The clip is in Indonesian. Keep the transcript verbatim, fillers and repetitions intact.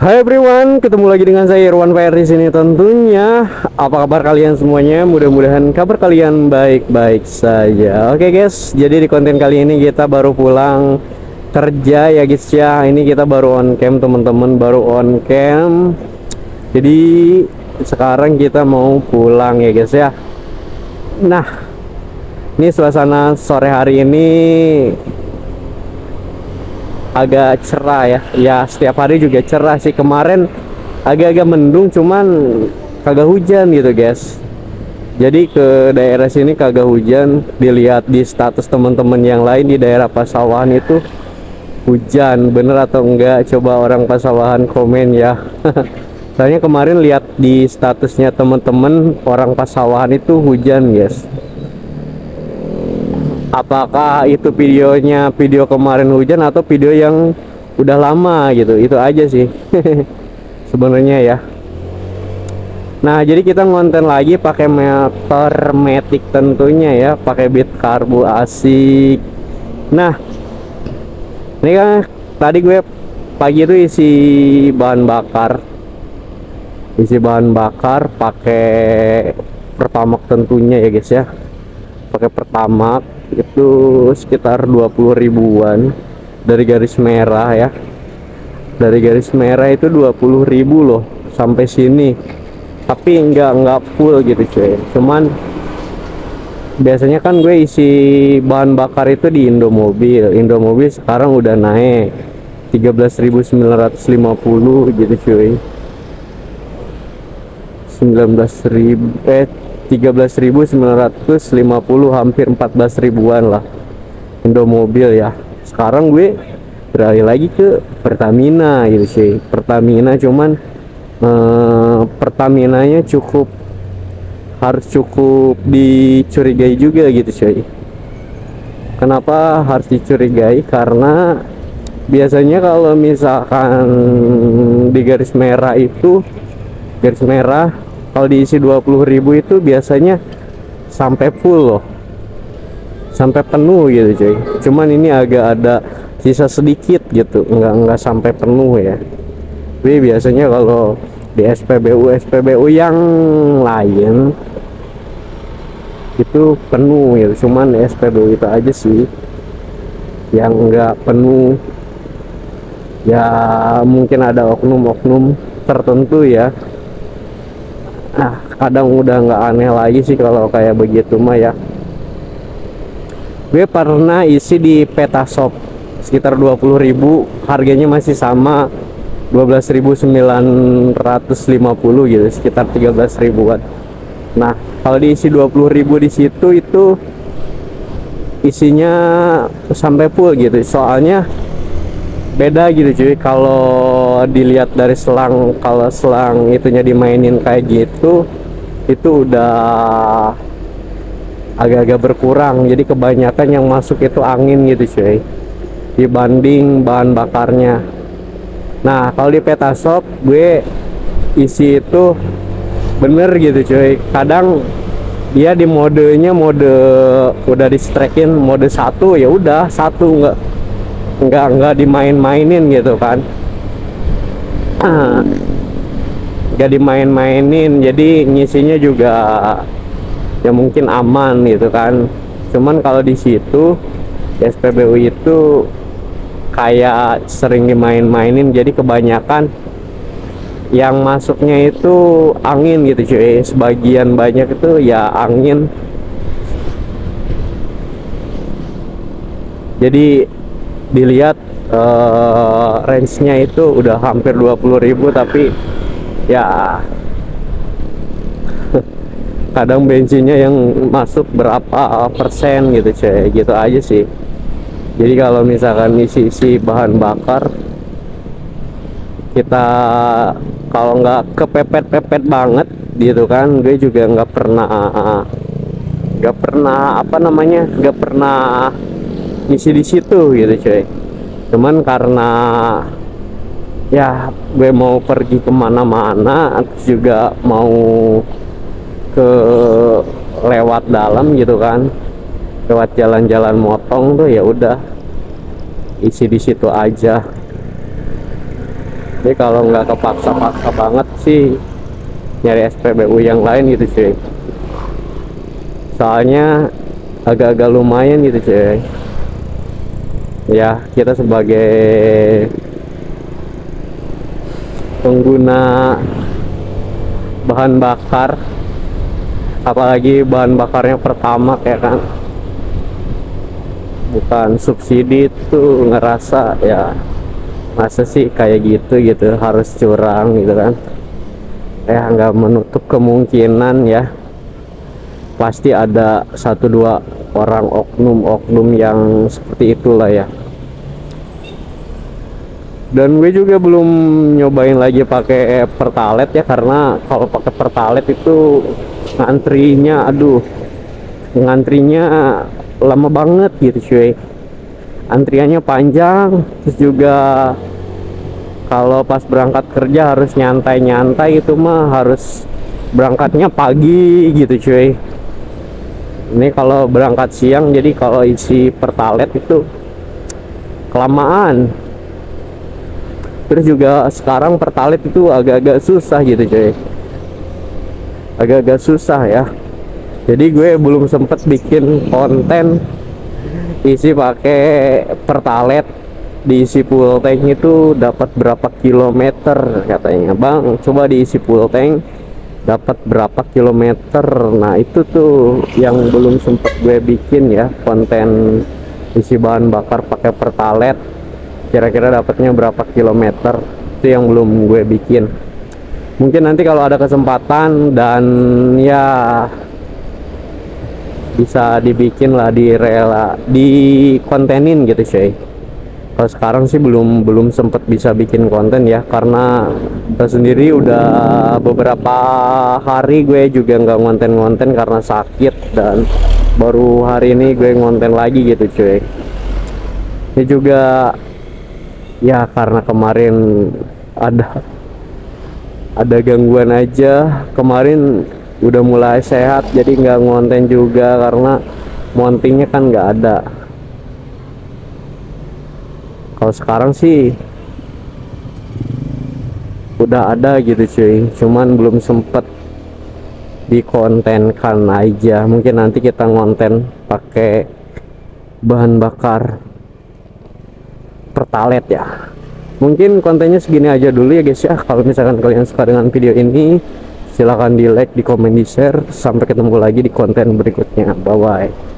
Hai everyone, ketemu lagi dengan saya Irwan P R di sini tentunya. Apa kabar kalian semuanya? Mudah-mudahan kabar kalian baik-baik saja. Oke guys, jadi di konten kali ini kita baru pulang kerja ya guys ya. Ini kita baru on cam teman-teman, baru on cam. Jadi sekarang kita mau pulang ya guys ya. Nah, ini suasana sore hari ini agak cerah ya. Ya setiap hari juga cerah sih. Kemarin agak-agak mendung, cuman kagak hujan gitu guys. Jadi ke daerah sini kagak hujan. Dilihat di status teman-teman yang lain di daerah Pasawahan itu hujan. Bener atau enggak? Coba orang Pasawahan komen ya. Soalnya kemarin lihat di statusnya teman-teman orang Pasawahan itu hujan guys. Apakah itu videonya video kemarin hujan atau video yang udah lama gitu? Itu aja sih sebenarnya ya. Nah, jadi kita ngonten lagi pakai motor Matic tentunya ya, pakai bit karbu asik. Nah, ini kan tadi gue pagi itu isi bahan bakar, isi bahan bakar pakai Pertamax tentunya ya guys ya, pakai Pertamax itu sekitar dua puluh ribuan dari garis merah ya. Dari garis merah itu dua puluh ribu loh sampai sini, tapi enggak enggak full gitu cuy. Cuman biasanya kan gue isi bahan bakar itu di Indomobil. Indomobil sekarang udah naik tiga belas ribu sembilan ratus lima puluh gitu cuy. sembilan belas ribu eh tiga belas ribu sembilan ratus lima puluh, hampir empat belas ribuan lah Indomobil ya. Sekarang gue beralih lagi ke Pertamina gitu sih. Pertamina cuman eh, Pertaminanya cukup harus cukup dicurigai juga gitu cuy. Kenapa harus dicurigai? Karena biasanya kalau misalkan di garis merah itu, garis merah kalau diisi dua puluh ribu itu biasanya sampai full loh, sampai penuh gitu cuy. Cuman ini agak ada sisa sedikit gitu, enggak enggak sampai penuh ya. Tapi biasanya kalau di S P B U S P B U yang lain itu penuh ya. Cuman S P B U itu aja sih yang enggak penuh ya. Mungkin ada oknum-oknum tertentu ya. Nah, kadang udah nggak aneh lagi sih kalau kayak begitu mah ya. Gue pernah isi di Petashop sekitar dua puluh ribu, harganya masih sama dua belas ribu sembilan ratus lima puluh gitu, sekitar tiga belas ribuan. Nah, kalau diisi dua puluh ribu di situ itu isinya sampai full gitu. Soalnya beda gitu cuy kalau dilihat dari selang. Kalau selang itunya dimainin kayak gitu, itu udah agak-agak berkurang. Jadi kebanyakan yang masuk itu angin gitu cuy dibanding bahan bakarnya. Nah, kalau di Petashop gue isi itu bener gitu cuy. Kadang dia di modenya mode udah di strekin mode satu, ya udah satu, nggak nggak nggak dimain-mainin gitu kan. Nggak dimain-mainin, jadi ngisinya juga ya mungkin aman gitu kan. Cuman kalau di situ S P B U itu kayak sering dimain-mainin, jadi kebanyakan yang masuknya itu angin gitu cuy. Sebagian banyak itu ya angin. Jadi dilihat uh, range-nya itu udah hampir dua puluh ribu, tapi ya kadang bensinnya yang masuk berapa persen gitu cuy, gitu aja sih. Jadi kalau misalkan isi-isi bahan bakar, kita kalau nggak kepepet-pepet banget gitu kan, gue juga nggak pernah nggak pernah apa namanya nggak pernah ngisi di situ gitu cuy. Cuman karena ya gue mau pergi kemana-mana, juga mau ke lewat dalam gitu kan, lewat jalan-jalan motong tuh, ya udah isi di situ aja. Jadi kalau nggak kepaksa-paksa banget sih nyari S P B U yang lain gitu cuy. Soalnya agak-agak lumayan gitu cuy. Ya kita sebagai pengguna bahan bakar, apalagi bahan bakarnya pertama ya kan, bukan subsidi, tuh ngerasa ya masa sih kayak gitu gitu harus curang gitu kan. Ya nggak menutup kemungkinan ya pasti ada satu dua orang oknum-oknum yang seperti itulah ya. Dan gue juga belum nyobain lagi pakai Pertalite ya, karena kalau pakai Pertalite itu ngantrinya, aduh ngantrinya lama banget gitu cuy, antriannya panjang. Terus juga kalau pas berangkat kerja harus nyantai-nyantai, itu mah harus berangkatnya pagi gitu cuy. Ini kalau berangkat siang, jadi kalau isi Pertalite itu kelamaan. Terus juga sekarang Pertalite itu agak-agak susah gitu cuy, agak-agak susah ya. Jadi gue belum sempet bikin konten isi pakai Pertalite, diisi full tank itu dapat berapa kilometer katanya. Bang, coba diisi full tank dapat berapa kilometer. Nah itu tuh yang belum sempet gue bikin ya, konten isi bahan bakar pakai Pertalite kira-kira dapatnya berapa kilometer, itu yang belum gue bikin. Mungkin nanti kalau ada kesempatan dan ya bisa dibikin lah, di rela di kontenin gitu cuy. Kalau sekarang sih belum belum sempet bisa bikin konten ya, karena kita sendiri udah beberapa hari gue juga nggak ngonten-ngonten karena sakit, dan baru hari ini gue ngonten lagi gitu cuy. Ini juga ya karena kemarin ada ada gangguan aja. Kemarin udah mulai sehat jadi nggak ngonten juga karena mountingnya kan nggak ada. Kalau sekarang sih udah ada gitu cuy, cuman belum sempet dikontenkan aja. Mungkin nanti kita ngonten pakai bahan bakar Pertalite ya. Mungkin kontennya segini aja dulu ya guys ya. Kalau misalkan kalian suka dengan video ini, silahkan di like, di komen, di share. Sampai ketemu lagi di konten berikutnya. Bye bye.